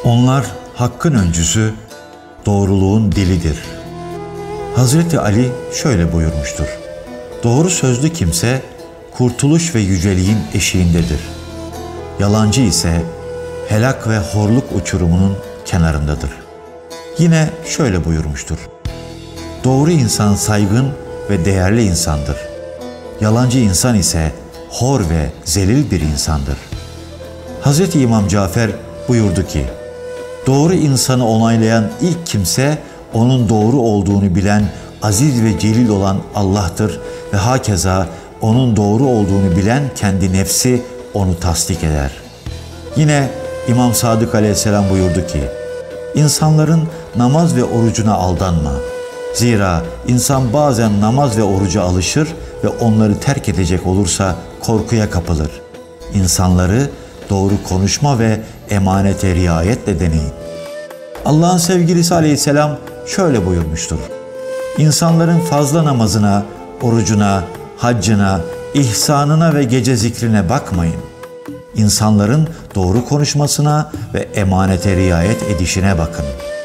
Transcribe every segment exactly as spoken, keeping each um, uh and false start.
Onlar hakkın öncüsü, doğruluğun dilidir. Hazreti Ali şöyle buyurmuştur: doğru sözlü kimse kurtuluş ve yüceliğin eşiğindedir. Yalancı ise helak ve horluk uçurumunun kenarındadır. Yine şöyle buyurmuştur: doğru insan saygın ve değerli insandır. Yalancı insan ise hor ve zelil bir insandır. Hazreti İmam Cafer buyurdu ki, doğru insanı onaylayan ilk kimse onun doğru olduğunu bilen, aziz ve celil olan Allah'tır ve hakeza onun doğru olduğunu bilen kendi nefsi onu tasdik eder. Yine İmam Sadık Aleyhisselam buyurdu ki, insanların namaz ve orucuna aldanma. Zira insan bazen namaz ve oruca alışır ve onları terk edecek olursa korkuya kapılır. İnsanları doğru konuşma ve emanete riayetle deneyin. Allah'ın sevgilisi Aleyhisselam şöyle buyurmuştur: İnsanların fazla namazına, orucuna, haccına, ihsanına ve gece zikrine bakmayın. İnsanların doğru konuşmasına ve emanete riayet edişine bakın.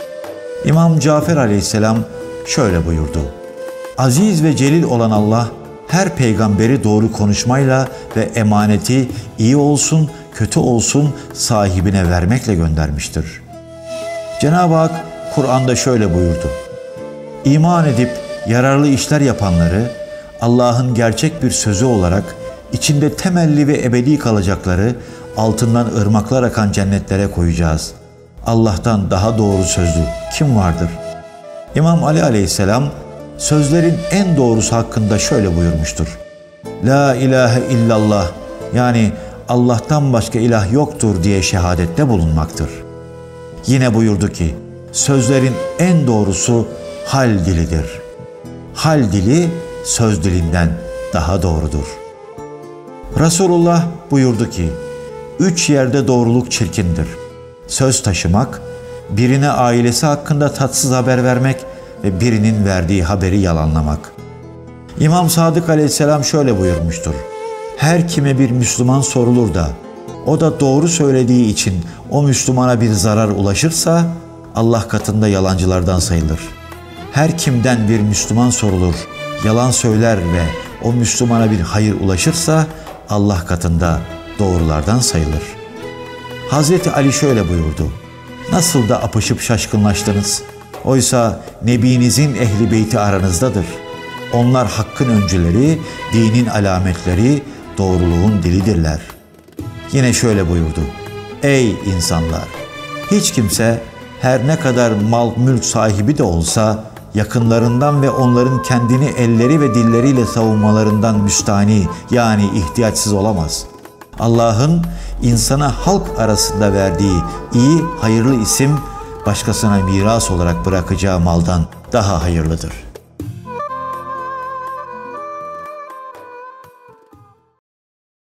İmam Cafer Aleyhisselam şöyle buyurdu: aziz ve celil olan Allah her peygamberi doğru konuşmayla ve emaneti iyi olsun kötü olsun sahibine vermekle göndermiştir. Cenab-ı Hak Kur'an'da şöyle buyurdu: İman edip yararlı işler yapanları Allah'ın gerçek bir sözü olarak içinde temelli ve ebedi kalacakları altından ırmaklar akan cennetlere koyacağız. Allah'tan daha doğru sözlü kim vardır? İmam Ali Aleyhisselam sözlerin en doğrusu hakkında şöyle buyurmuştur: La ilahe illallah, yani Allah'tan başka ilah yoktur diye şehadette bulunmaktır. Yine buyurdu ki, sözlerin en doğrusu hal dilidir. Hal dili söz dilinden daha doğrudur. Resulullah buyurdu ki, üç yerde doğruluk çirkindir: söz taşımak, birine ailesi hakkında tatsız haber vermek ve birinin verdiği haberi yalanlamak. İmam Sadık Aleyhisselam şöyle buyurmuştur: her kime bir Müslüman sorulur da o da doğru söylediği için o Müslümana bir zarar ulaşırsa Allah katında yalancılardan sayılır. Her kimden bir Müslüman sorulur, yalan söyler ve o Müslümana bir hayır ulaşırsa Allah katında doğrulardan sayılır. Hazreti Ali şöyle buyurdu: nasıl da apışıp şaşkınlaştınız? Oysa Nebinizin ehli beyti aranızdadır. Onlar hakkın öncüleri, dinin alametleri, doğruluğun dilidirler. Yine şöyle buyurdu: ey insanlar! Hiç kimse her ne kadar mal mülk sahibi de olsa yakınlarından ve onların kendini elleri ve dilleriyle savunmalarından müstani, yani ihtiyaçsız olamaz. Allah'ın insana halk arasında verdiği iyi, hayırlı isim başkasına miras olarak bırakacağı maldan daha hayırlıdır.